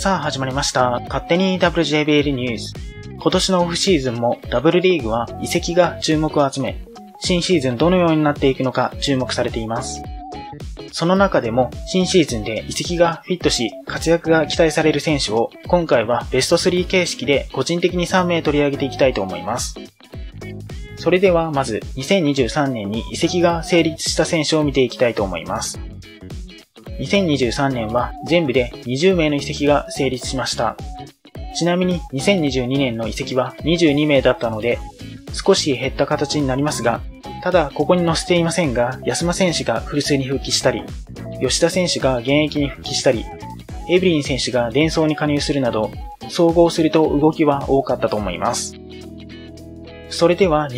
さあ始まりました。勝手に WJBL ニュース。今年のオフシーズンも W リーグは移籍が注目を集め、新シーズンどのようになっていくのか注目されています。その中でも新シーズンで移籍がフィットし活躍が期待される選手を今回はベスト3形式で個人的に3名取り上げていきたいと思います。それではまず2023年に移籍が成立した選手を見ていきたいと思います。2023年は全部で20名の移籍が成立しました。ちなみに2022年の移籍は22名だったので少し減った形になりますが、ただここに載せていませんが、安間選手が古巣に復帰したり、吉田選手が現役に復帰したり、エブリン選手がデンソーに加入するなど、総合すると動きは多かったと思います。それでは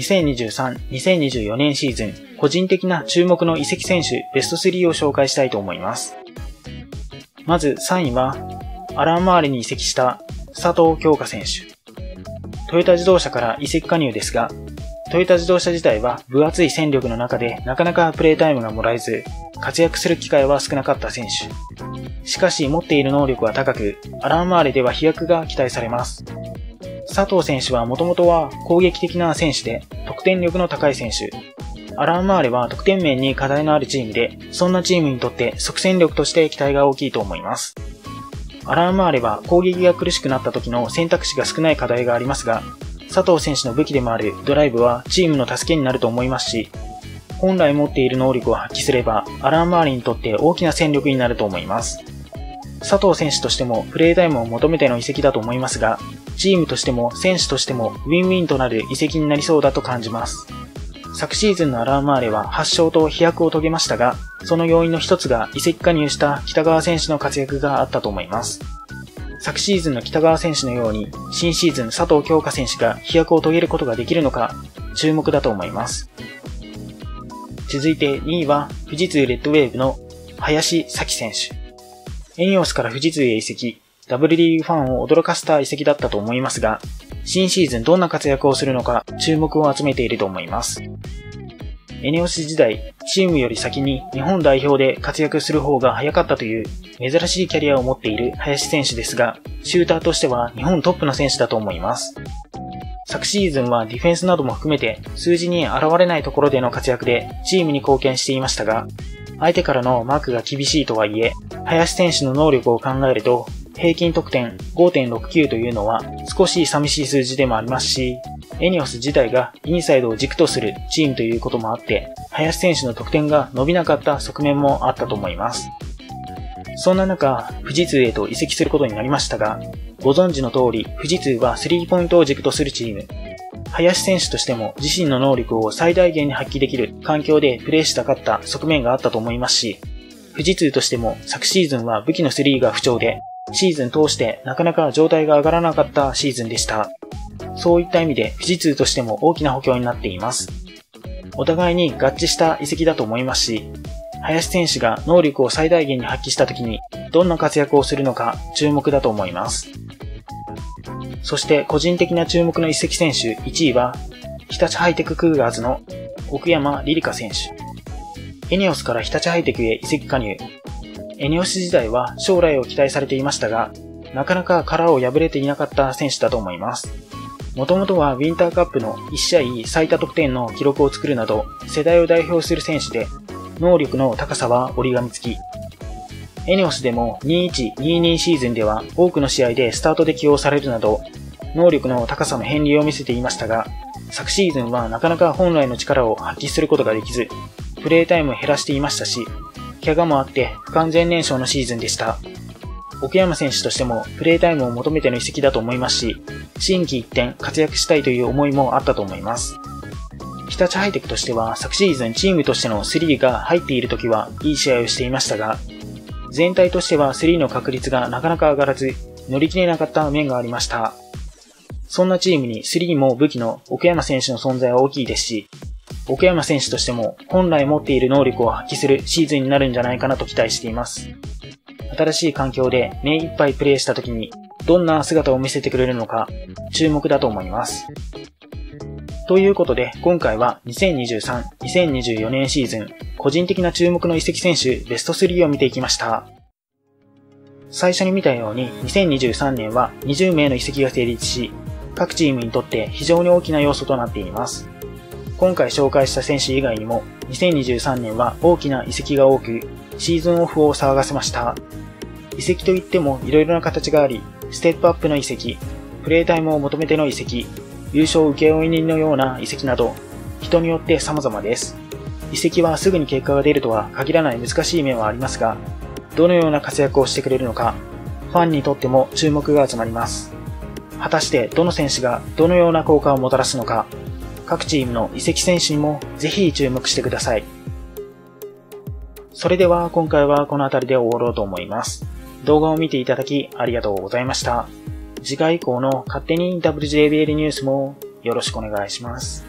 2023、2024年シーズン、個人的な注目の移籍選手ベスト3を紹介したいと思います。まず3位は、アランマーレに移籍した佐藤京香選手。トヨタ自動車から移籍加入ですが、トヨタ自動車自体は分厚い戦力の中でなかなかプレータイムがもらえず、活躍する機会は少なかった選手。しかし持っている能力は高く、アランマーレでは飛躍が期待されます。佐藤選手はもともとは攻撃的な選手で得点力の高い選手。アランマーレは得点面に課題のあるチームで、そんなチームにとって即戦力として期待が大きいと思います。アランマーレは攻撃が苦しくなった時の選択肢が少ない課題がありますが、佐藤選手の武器でもあるドライブはチームの助けになると思いますし、本来持っている能力を発揮すればアランマーレにとって大きな戦力になると思います。佐藤選手としてもプレータイムを求めての移籍だと思いますが、チームとしても選手としてもウィンウィンとなる移籍になりそうだと感じます。昨シーズンのアランマーレは8勝と飛躍を遂げましたが、その要因の一つが移籍加入した北川選手の活躍があったと思います。昨シーズンの北川選手のように、新シーズン佐藤京香選手が飛躍を遂げることができるのか、注目だと思います。続いて2位は、富士通レッドウェーブの林咲選手。エニオスから富士通へ移籍、Wリーグファンを驚かせた移籍だったと思いますが、新シーズンどんな活躍をするのか注目を集めていると思います。エネオス時代、チームより先に日本代表で活躍する方が早かったという珍しいキャリアを持っている林選手ですが、シューターとしては日本トップの選手だと思います。昨シーズンはディフェンスなども含めて数字に現れないところでの活躍でチームに貢献していましたが、相手からのマークが厳しいとはいえ、林選手の能力を考えると、平均得点 5.69 というのは少し寂しい数字でもありますし、エニオス自体がインサイドを軸とするチームということもあって、林選手の得点が伸びなかった側面もあったと思います。そんな中、富士通へと移籍することになりましたが、ご存知の通り、富士通はスリーポイントを軸とするチーム。林選手としても自身の能力を最大限に発揮できる環境でプレーしたかった側面があったと思いますし、富士通としても昨シーズンは武器のスリーが不調で、シーズン通してなかなか状態が上がらなかったシーズンでした。そういった意味で富士通としても大きな補強になっています。お互いに合致した移籍だと思いますし、林選手が能力を最大限に発揮した時にどんな活躍をするのか注目だと思います。そして個人的な注目の移籍選手1位は、日立ハイテククーガーズの奥山リリカ選手。エネオスから日立ハイテクへ移籍加入。エネオス時代は将来を期待されていましたが、なかなか殻を破れていなかった選手だと思います。もともとはウィンターカップの1試合最多得点の記録を作るなど世代を代表する選手で、能力の高さは折り紙付き。エネオスでも21-22シーズンでは多くの試合でスタートで起用されるなど、能力の高さの片鱗を見せていましたが、昨シーズンはなかなか本来の力を発揮することができず、プレータイムを減らしていましたし、怪我もあって不完全燃焼のシーズンでした。奥山選手としてもプレータイムを求めての移籍だと思いますし、心機一転活躍したいという思いもあったと思います。日立ハイテクとしては昨シーズンチームとしての3が入っている時はいい試合をしていましたが、全体としては3の確率がなかなか上がらず乗り切れなかった面がありました。そんなチームに3も武器の奥山選手の存在は大きいですし、奥山選手としても本来持っている能力を発揮するシーズンになるんじゃないかなと期待しています。新しい環境で目いっぱいプレーした時にどんな姿を見せてくれるのか注目だと思います。ということで今回は2023、2024年シーズン個人的な注目の移籍選手ベスト3を見ていきました。 最初に見たように2023年は20名の移籍が成立し、各チームにとって非常に大きな要素となっています。今回紹介した選手以外にも2023年は大きな移籍が多く、シーズンオフを騒がせました。移籍といっても色々な形があり、ステップアップの移籍、プレータイムを求めての移籍、優勝請負人のような移籍など、人によって様々です。移籍はすぐに結果が出るとは限らない難しい面はありますが、どのような活躍をしてくれるのか、ファンにとっても注目が集まります。果たしてどの選手がどのような効果をもたらすのか、各チームの移籍選手にもぜひ注目してください。それでは今回はこの辺りで終わろうと思います。動画を見ていただきありがとうございました。次回以降の勝手に WJBL ニュースもよろしくお願いします。